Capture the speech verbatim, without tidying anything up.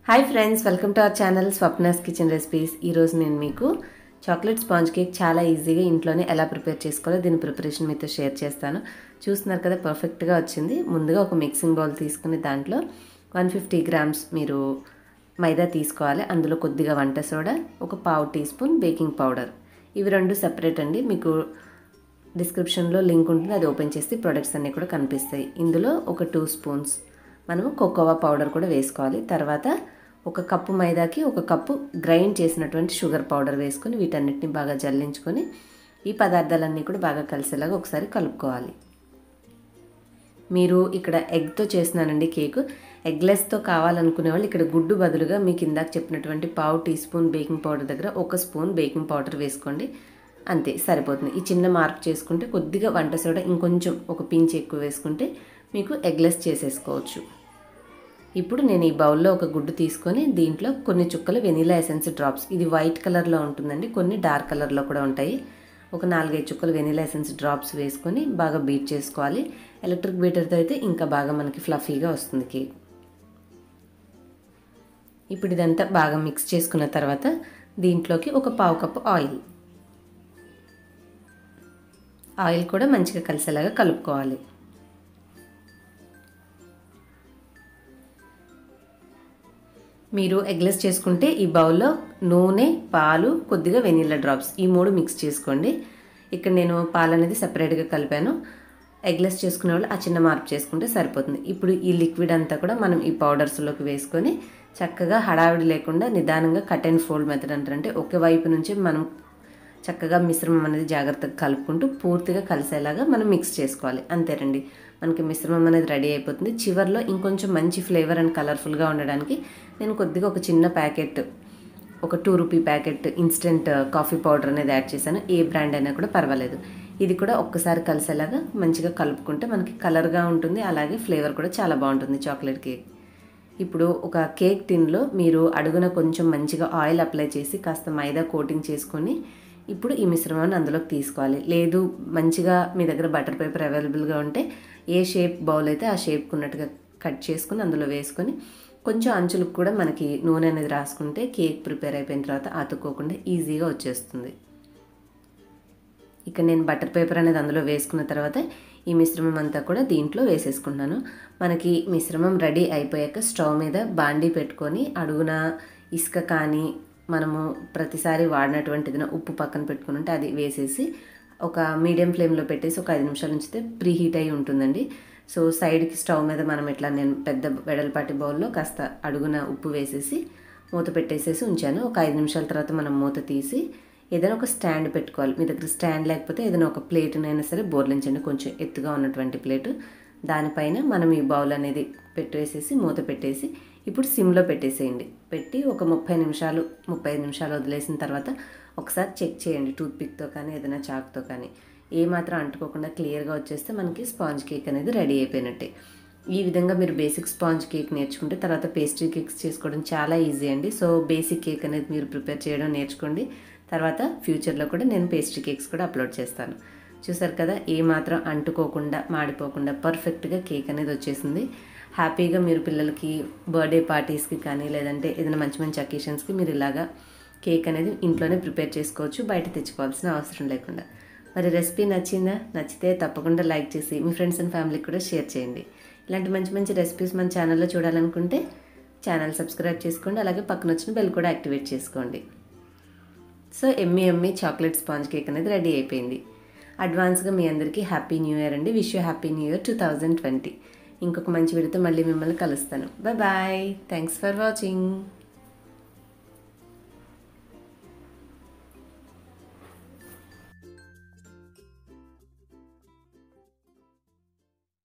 Hi friends, welcome to our channel Swapna's kitchen recipes. ఈరోజు నేను మీకు చాక్లెట్ స్పాంజ్ కేక్ చాలా ఈజీగా ఇంట్లోనే ఎలా ప్రిపేర్ చేసుకోవాలో దీని ప్రిపరేషన్ మీతో షేర్ చేస్తాను. చూస్తున్నారు కదా, పర్ఫెక్ట్గా వచ్చింది. ముందుగా ఒక మిక్సింగ్ బౌల్ తీసుకుని దాంట్లో వన్ ఫిఫ్టీ గ్రామ్స్ మీరు మైదా తీసుకోవాలి. అందులో కొద్దిగా వంట సోడా, ఒక పావు టీ స్పూన్ బేకింగ్ పౌడర్. ఇవి రెండు సెపరేట్ అండి. మీకు డిస్క్రిప్షన్లో లింక్ ఉంటుంది, అది ఓపెన్ చేస్తే ప్రొడక్ట్స్ అన్నీ కూడా కనిపిస్తాయి. ఇందులో ఒక టూ స్పూన్స్ మనము కోకోవా పౌడర్ కూడా వేసుకోవాలి. తర్వాత ఒక కప్పు మైదాకి ఒక కప్పు గ్రైండ్ చేసినటువంటి షుగర్ పౌడర్ వేసుకొని వీటన్నిటిని బాగా జల్లించుకొని ఈ పదార్థాలన్నీ కూడా బాగా కలిసేలాగా ఒకసారి కలుపుకోవాలి. మీరు ఇక్కడ ఎగ్తో చేస్తున్నానండి కేకు. ఎగ్లెస్తో కావాలనుకునే వాళ్ళు ఇక్కడ గుడ్డు బదులుగా మీకు ఇందాక చెప్పినటువంటి పావు టీ స్పూన్ బేకింగ్ పౌడర్ దగ్గర ఒక స్పూన్ బేకింగ్ పౌడర్ వేసుకోండి. అంతే, సరిపోతుంది. ఈ చిన్న మార్క్ చేసుకుంటే కొద్దిగా వంట సోడా ఇంకొంచెం ఒక పించ్ ఎక్కువ వేసుకుంటే మీకు ఎగ్లెస్ చేసేసుకోవచ్చు. ఇప్పుడు నేను ఈ బౌల్లో ఒక గుడ్డు తీసుకొని దీంట్లో కొన్ని చుక్కలు వెనీలా ఎసెన్స్ డ్రాప్స్, ఇది వైట్ కలర్లో ఉంటుందండి, కొన్ని డార్క్ కలర్లో కూడా ఉంటాయి. ఒక నాలుగైదు చుక్కలు వెనీలా ఎసెన్స్ డ్రాప్స్ వేసుకొని బాగా బీట్ చేసుకోవాలి. ఎలక్ట్రిక్ బీటర్తో అయితే ఇంకా బాగా మనకి ఫ్లఫీగా వస్తుంది కేక్. ఇప్పుడు ఇదంతా బాగా మిక్స్ చేసుకున్న తర్వాత దీంట్లోకి ఒక పావు కప్పు ఆయిల్ ఆయిల్ కూడా మంచిగా కలిసేలాగా కలుపుకోవాలి. మీరు ఎగ్లెస్ చేసుకుంటే ఈ బౌల్లో నూనె, పాలు, కొద్దిగా వెనీలా డ్రాప్స్ ఈ మూడు మిక్స్ చేసుకోండి. ఇక్కడ నేను పాలు అనేది సపరేట్గా కలిపాను. ఎగ్లెస్ చేసుకునే వాళ్ళు ఆ చిన్న మార్పు చేసుకుంటే సరిపోతుంది. ఇప్పుడు ఈ లిక్విడ్ అంతా కూడా మనం ఈ పౌడర్స్లోకి వేసుకొని చక్కగా హడావిడి లేకుండా నిదానంగా కట్ అండ్ ఫోల్డ్ మెథడ్ అంటారంటే ఒకే వైపు నుంచి మనం చక్కగా మిశ్రమం అనేది జాగ్రత్తగా కలుపుకుంటూ పూర్తిగా కలిసేలాగా మనం మిక్స్ చేసుకోవాలి. అంతేనండి, మనకి మిశ్రమం అనేది రెడీ అయిపోతుంది. చివర్లో ఇంకొంచెం మంచి ఫ్లేవర్ అండ్ కలర్ఫుల్గా ఉండడానికి నేను కొద్దిగా ఒక చిన్న ప్యాకెట్, ఒక two rupee packet instant coffee powder అనేది యాడ్ చేశాను. ఏ బ్రాండ్ అయినా కూడా పర్వాలేదు. ఇది కూడా ఒక్కసారి కలిసేలాగా మంచిగా కలుపుకుంటే మనకి కలర్గా ఉంటుంది, అలాగే ఫ్లేవర్ కూడా చాలా బాగుంటుంది చాక్లెట్ కేక్. ఇప్పుడు ఒక కేక్ టిన్లో మీరు అడుగున కొంచెం మంచిగా ఆయిల్ అప్లై చేసి కాస్త మైదా కోటింగ్ చేసుకొని ఇప్పుడు ఈ మిశ్రమాన్ని అందులోకి తీసుకోవాలి. లేదు మంచిగా మీ దగ్గర బటర్ పేపర్ అవైలబుల్గా ఉంటే ఏ షేప్ బౌల్ అయితే ఆ షేప్కి ఉన్నట్టుగా కట్ చేసుకుని అందులో వేసుకొని కొంచెం అంచులకు కూడా మనకి నూనె అనేది రాసుకుంటే కేక్ ప్రిపేర్ అయిపోయిన తర్వాత అతుక్కోకుండా ఈజీగా వచ్చేస్తుంది. ఇక్కడ నేను బటర్ పేపర్ అనేది అందులో వేసుకున్న తర్వాత ఈ మిశ్రమం అంతా కూడా దీంట్లో వేసేసుకున్నాను. మనకి మిశ్రమం రెడీ అయిపోయాక స్టవ్ మీద బాండీ పెట్టుకొని అడుగున ఇసుక కానీ మనము ప్రతిసారి వాడినటువంటి ఏదైనా ఉప్పు పక్కన పెట్టుకుని ఉంటే అది వేసేసి ఒక మీడియం ఫ్లేమ్లో పెట్టేసి ఒక ఐదు నిమిషాలు ఉంచితే ప్రీ హీట్ అయి ఉంటుందండి. సో సైడ్కి స్టవ్ మీద మనం ఇట్లా నేను పెద్ద వెడల్పాటి బౌల్లో కాస్త అడుగున ఉప్పు వేసేసి మూత పెట్టేసేసి ఉంచాను. ఒక ఐదు నిమిషాల తర్వాత మనం మూత తీసి ఏదైనా ఒక స్టాండ్ పెట్టుకోవాలి. మీ దగ్గర స్టాండ్ లేకపోతే ఏదైనా ఒక ప్లేట్నైనా సరే బోర్లించండి, కొంచెం ఎత్తుగా ఉన్నటువంటి ప్లేటు. దానిపైన మనం ఈ బౌల్ అనేది పెట్టేసేసి మూత పెట్టేసి ఇప్పుడు సిమ్లో పెట్టేసేయండి. పెట్టి ఒక ముప్పై నిమిషాలు ముప్పై ఐదు నిమిషాలు వదిలేసిన తర్వాత ఒకసారి చెక్ చేయండి టూత్పిక్తో కానీ ఏదైనా చాక్తో కానీ. ఏమాత్రం అంటుకోకుండా క్లియర్గా వచ్చేస్తే మనకి స్పాంజ్ కేక్ అనేది రెడీ అయిపోయినట్టే. ఈ విధంగా మీరు బేసిక్ స్పాంజ్ కేక్ నేర్చుకుంటే తర్వాత పేస్ట్రీ కేక్స్ చేసుకోవడం చాలా ఈజీ అండి. సో బేసిక్ కేక్ అనేది మీరు ప్రిపేర్ చేయడం నేర్చుకోండి. తర్వాత ఫ్యూచర్లో కూడా నేను పేస్ట్రీ కేక్స్ కూడా అప్లోడ్ చేస్తాను. చూసారు కదా, ఏమాత్రం అంటుకోకుండా మాడిపోకుండా పర్ఫెక్ట్గా కేక్ అనేది వచ్చేసింది. హ్యాపీగా మీరు పిల్లలకి బర్త్డే పార్టీస్కి కానీ లేదంటే ఏదైనా మంచి మంచి అకేషన్స్కి మీరు ఇలాగా కేక్ అనేది ఇంట్లోనే ప్రిపేర్ చేసుకోవచ్చు, బయట తెచ్చుకోవాల్సిన అవసరం లేకుండా. మరి రెసిపీ నచ్చిందా? నచ్చితే తప్పకుండా లైక్ చేసి మీ ఫ్రెండ్స్ అండ్ ఫ్యామిలీకి కూడా షేర్ చేయండి. ఇలాంటి మంచి మంచి రెసిపీస్ మన ఛానల్లో చూడాలనుకుంటే ఛానల్ సబ్స్క్రైబ్ చేసుకోండి, అలాగే పక్కన వచ్చిన బెల్ కూడా యాక్టివేట్ చేసుకోండి. So yummy yummy chocolate sponge cake అనేది రెడీ అయిపోయింది. అడ్వాన్స్గా మీ అందరికీ హ్యాపీ న్యూ ఇయర్ అండి. Wish you happy new year two thousand twenty. ఇంకొక మంచి వీడియోతో మళ్ళీ మిమ్మల్ని కలుస్తాను. Bye bye. Thanks for watching.